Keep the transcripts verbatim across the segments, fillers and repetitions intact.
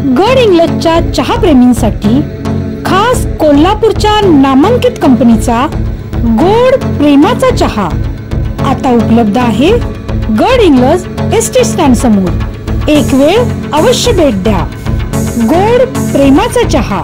गड इंग्लजच्या चहाप्रेमींसाठी खास कोल्हापूरच्या नामांकित कंपनीचा गोड प्रेमाचा चहा आता उपलब्ध आहे गड इंग्लज एस टी स्टँड समोर। एक वेळ अवश्य भेट द्या। गोड प्रेमाचा चहा।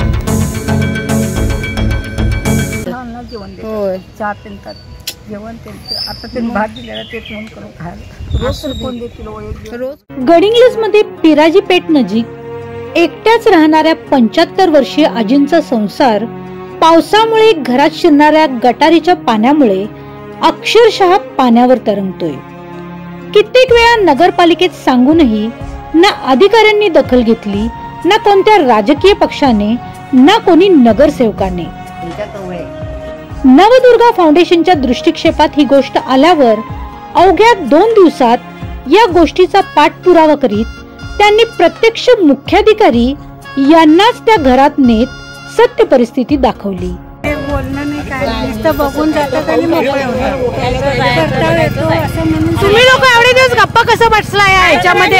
होय चहा पितात जेवण त्यांचं आता ते भात दिलेला तेच म्हणून करून खायला रोज कोण देतील रोज। गड इंग्लज मध्ये पिराजी पेठ नजीक एकट्याच राहणाऱ्या पंच्याहत्तर वर्षीय आजींचा संसार पावसामुळे घरात शिरणाऱ्या गटारीच्या पाण्यामुळे अक्षरशः पाण्यावर तरंगतोय। कित्येक वेळा नगरपालिकेत सांगूनही ना अधिकाऱ्यांनी दखल घेतली, ना कोणत्या राजकीय पक्षाने, ना कोणी नगरसेवकाने। नवदुर्गा फाउंडेशनच्या दृष्टिक्षेपात ही गोष्ट आल्यावर अवघ्या दोन दिवसात या गोष्टीचा पाठपुरावा करीत त्यांनी प्रत्यक्ष मुख्याधिकारी यांनाच त्या घरात नेत सत्य परिस्थिती दाखवली। तुम्ही लोक एवढे दिवस गप्पा कसं बसला याच्यामध्ये?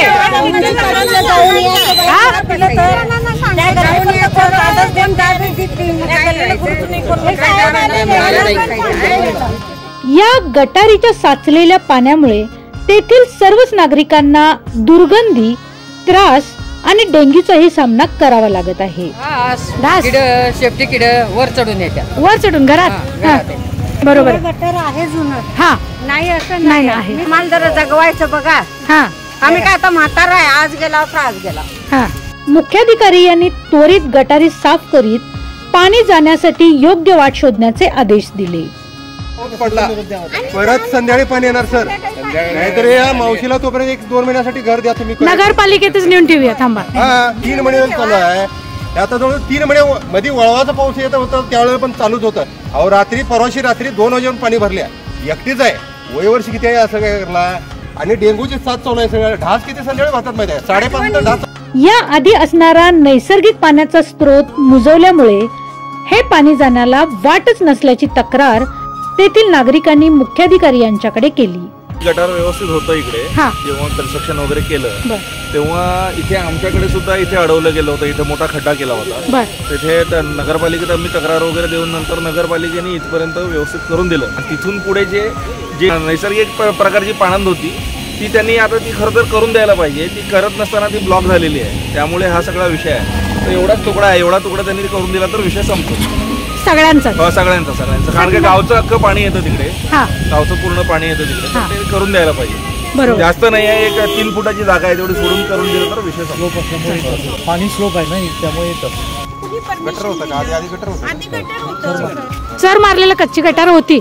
या गटारीच्या साचलेल्या पाण्यामुळे तेथील सर्वच नागरिकांना दुर्गंधी, त्रास आणि डेंग्यूचाही सामना करावा लागत आहे। शेपटी किड वर चढून येतात, वर चढून घरात। बरोबर, गटर आहे जुनं। हा नाही असं नाही आहे, माल जरा जगवायचं बघा। हा आम्ही काय आता म्हातारा आहे, आज गेला तर आज गेला। हा मुख्याधिकारी यांनी त्वरित गटारी साफ करीत पाणी जाण्यासाठी योग्य वाट शोधण्याचे आदेश दिले। पडला परत संध्याकाळी पाणी येणार सर, नाहीतर या मावशीला तोपर्यंत एक दोन महिन्यासाठी घर द्या तुम्ही। नगरपालिकेतच नेऊन ठेवूया, थांबा। हा तीन महिने चालू आहे, आता जवळ तीन महिने मध्ये वळवाचा पाऊस येत होता त्यावेळेला पण चालूच होतं। अहो रात्री परवाशी रात्री दोन वाजेवर पाणी भरल्या, एकटीच आहे, वय वर्ष किती आहे असं काय करला, आणि डेंग्यूची साथ चालू आहे सगळ्या। ढास किती संध्याकाळी वाहतात माहिती आहे, साडेपाच ढास। या आधी असणारा नैसर्गिक पाण्याचा स्रोत मुजवल्यामुळे हे पाणी जाण्याला वाटच नसल्याची तक्रार तेथील नागरिकांनी मुख्याधिकारी यांच्याकडे केली। गटार व्यवस्थित होतं इकडे, जेव्हा कन्स्ट्रक्शन वगैरे केलं तेव्हा इथे आमच्याकडे सुद्धा इथे अडवलं गेलं होतं, इथे मोठा खड्डा केला होता। तिथे नगरपालिकेत आम्ही तक्रार वगैरे देऊन नंतर नगरपालिकेने इथपर्यंत व्यवस्थित करून दिलं, आणि तिथून पुढे जे जे नैसर्गिक प्रकारची पाणंद होती ती त्यांनी आता ती खरं तर करून द्यायला पाहिजे, ती करत नसताना ती ब्लॉक झालेली आहे, त्यामुळे हा सगळा विषय आहे। तर एवढाच तुकडा आहे, एवढा तुकडा त्यांनी करून दिला तर विषय संपतो सगळ्यांचा। हो सगळ्यांचा सगळ्यांचा, कारण की गावचं अख्खं पाणी येतं तिकडे, गावचं पूर्ण पाणी येतं तिकडे, तर ते करून द्यायला पाहिजे। जास्त नाही आहे, एक तीन फुटाची जागा आहे तेवढी सोडून करून दिलं तर विषय संपतो। पाणी स्लोप आहे ना त्यामुळे गटर होतं का? आधी आधी गटर होतं, सर मारलेला कच्ची गटार होती।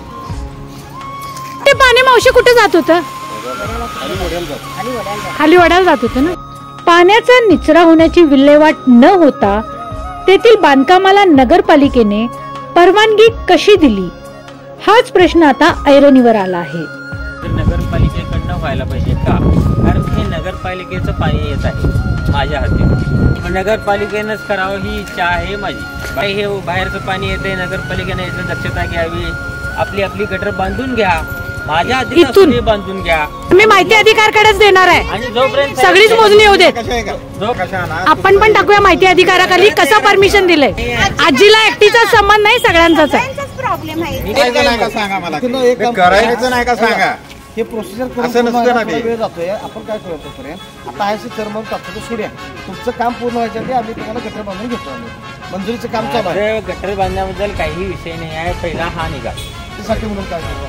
ते पाणी मावशी कुठे जात होतं? खाली वड्याला जात होतं ना। पाण्याचा निचरा होण्याची विल्हेवाट न होता तेथील बांधकामाला नगरपालिकेने परवानगी कशी दिली, हाच प्रश्न आता ऐरणीवर आला आहे। नगरपालिकेकडनं व्हायला पाहिजे का? कारण हे नगरपालिकेचं पाणी येत आहे माझ्या हाती, नगरपालिकेनंच करावं ही इच्छा आहे माझी। हे बाहेरचं पाणी येते, नगरपालिकेने याची दक्षता घ्यावी, आपली आपली गटर बांधून घ्या, माझ्या इथून बांधून घ्या। मी माहिती अधिकाऱ्याकडेच देणार आहे, आणि जोपर्यंत सगळीच मोजणी होऊ देत, आपण पण टाकूया माहिती अधिकाऱ्याखाली कसं परमिशन दिलंय। आजीला एकटीचा संबंध नाही, सगळ्यांचाच आहे। करायचं नाही का सांगा, हे प्रोसिजर असं नसतं ना, वेळ जातोय। आपण काय करतो पर्यंत आता आहे चर्मन टाकतो सोड्या, तुमचं काम पूर्ण व्हायच्या आधी आम्ही तुम्हाला गटर बांधून घेतो, आम्ही मंजुरीचं काम चालू आहे। गटर बांधण्याबद्दल काही विषय नाही आहे, पहिला हा निघा त्यासाठी म्हणून काय करतो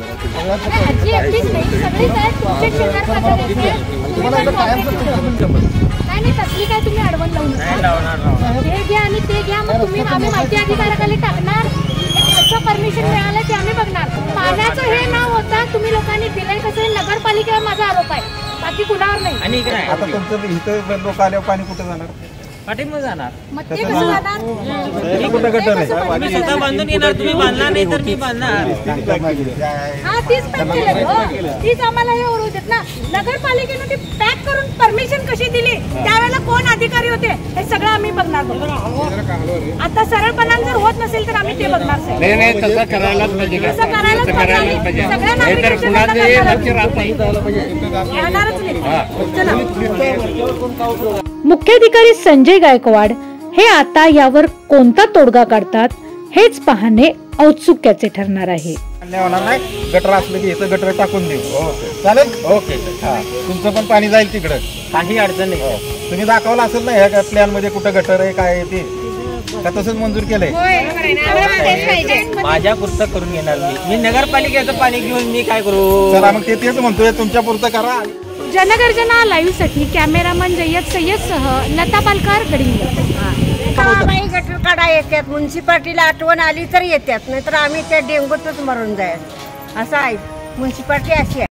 तसली काय तुम्ही अडवण लावून हे घ्या आणि ते घ्या, मग तुम्ही आम्ही माहिती अधिकाऱ्याखाली टाकणार, कसं परमिशन मिळालं ते आम्ही बघणार। पाण्याचं हे नाव होता, तुम्ही लोकांनी दिलंय कसं, नगरपालिकेवर माझा आरोप आहे, बाकी कुणावर नाही। आणि आता तुमचं इथं लोक आल्यावर पाणी कुठे जाणार? पाठीमध्ये जाणार, मग ते कसं जाणार? कुठं गटर आहे? मी स्वतः बांधून येणार, तुम्ही बांधणार नाही तर मी बांधणार। हा तीच पॅक केलं, तीच आम्हाला हे ओरडू देत ना। नगरपालिकेने ती पॅक करून परमिशन कशी दिली, त्यावेळेला कोण अधिकारी होते, हे सगळं आम्ही बघणार। आता सरळपणाने जर होत नसेल तर आम्ही ते बघणार। नाही नाही तसं करायलाच पाहिजे, तसं करायलाच पाहिजे, सगळ्या नागरिकांना मुख्याधिकारी संजय गायकवाड हे आता यावर कोणता तोडगा काढतात हेच पाहणे औत्सुक्याचे ठरणार आहे. होणार नाही, गटर असलं की इथं गटर टाकून देऊ. चालेल, ओके. तुमचं पण पाणी जाईल तिकडं, काही अडचण नाही. तुम्ही दाखवलं असेल ना ह्या प्लॅन मध्ये कुठं गटर आहे काय आहे ते, का तसंच मंजूर केलंय? माझ्या पुरतं करून घेणार मी मी नगरपालिकेचं पाणी घेऊन मी काय करू? चला मग ते तेच म्हणतोय, तुमच्या पुरतं करा. जनगर्जना लाईव्ह साठी कॅमेरामन जय्यद सय्यद सह लता पालकर गडिंग. गटर काढा येतात, म्युन्सिपाल्टीला आठवण आली तर येतात, नाहीतर आम्ही त्या डेंगूतच मरून जायचं. असं आहे, म्युन्सिपाल्टी अशी आहे.